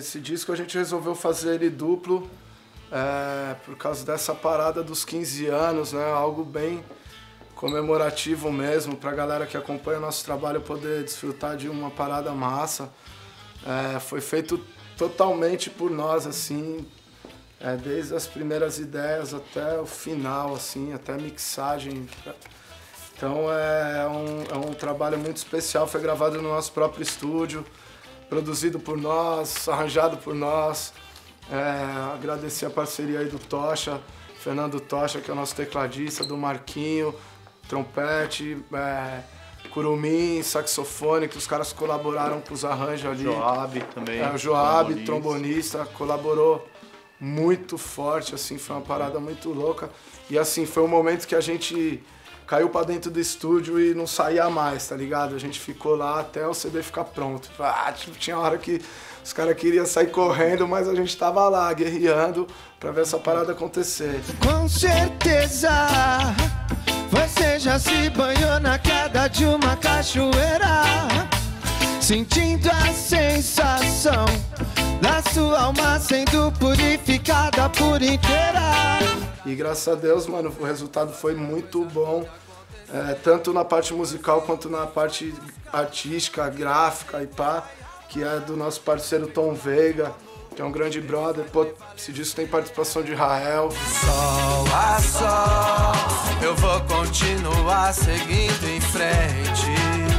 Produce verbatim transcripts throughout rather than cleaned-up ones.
esse disco a gente resolveu fazer ele duplo, é, por causa dessa parada dos quinze anos, né? Algo bem comemorativo mesmo, pra galera que acompanha o nosso trabalho poder desfrutar de uma parada massa. É, foi feito totalmente por nós, assim, é, desde as primeiras ideias até o final, assim, até a mixagem. Então é um, é um trabalho muito especial, foi gravado no nosso próprio estúdio, produzido por nós, arranjado por nós. É, agradecer a parceria aí do Tocha, Fernando Tocha, que é o nosso tecladista, do Marquinho, trompete, é, Curumim, saxofone, que os caras colaboraram com os arranjos ali. Joab também. É, o Joab, trombonista. trombonista, colaborou muito forte, assim, foi uma parada muito louca. E assim, foi um momento que a gente caiu pra dentro do estúdio e não saía mais, tá ligado? A gente ficou lá até o C D ficar pronto. Ah, tipo, tinha hora que os caras queriam sair correndo, mas a gente tava lá, guerreando pra ver essa parada acontecer. Com certeza você já se banhou na queda de uma cachoeira, sentindo a sensação da sua alma sendo purificada por inteira. E graças a Deus, mano, o resultado foi muito bom, é, tanto na parte musical quanto na parte artística, gráfica e pá, que é do nosso parceiro Tom Veiga, que é um grande brother. Pô, esse disco tem participação de Rael. Sol a sol, eu vou continuar seguindo em frente.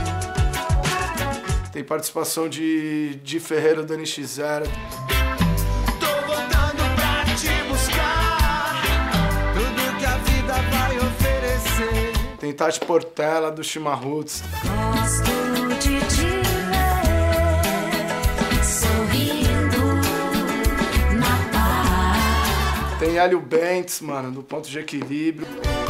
Tem participação de, de Ferreira do N X zero. Tô voltando pra te buscar, tudo que a vida vai oferecer. Tem Tati Portela do Chimarruts. Gosto de te ver sorrindo na paz. Tem Hélio Bentes, mano, do Ponto de Equilíbrio.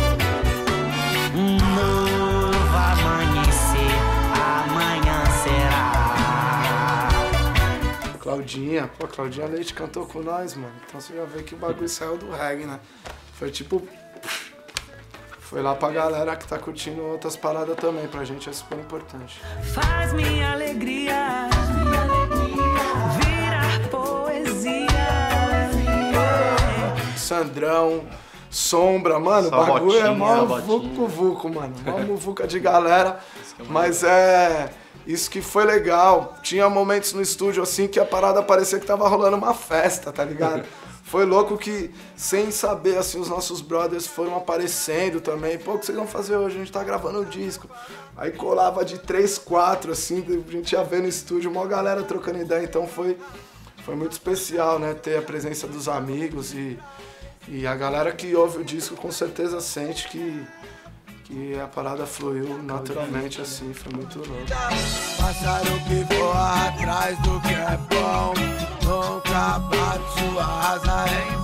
Um novo amanhecer, amanhã será. Claudinha, pô, Claudinha Leite cantou com nós, mano. Então você já vê que o bagulho saiu do reggae, né? Foi tipo... Foi lá pra galera que tá curtindo outras paradas também, pra gente é super importante. Faz minha alegria virar poesia. Sandrão, Sombra, mano, o bagulho é mó vucu-vucu, mano. Mó muvuca de galera, mas é... Isso que foi legal. Tinha momentos no estúdio assim que a parada parecia que tava rolando uma festa, tá ligado? Foi louco que, sem saber, assim, os nossos brothers foram aparecendo também. Pô, o que vocês vão fazer hoje? A gente tá gravando o disco. Aí colava de três, quatro, assim, a gente ia ver no estúdio, uma galera trocando ideia. Então foi, foi muito especial, né? Ter a presença dos amigos e, e a galera que ouve o disco com certeza sente que, que a parada fluiu naturalmente, assim, foi muito louco. Pássaro que voa atrás do que é bom, nunca bate sua asa em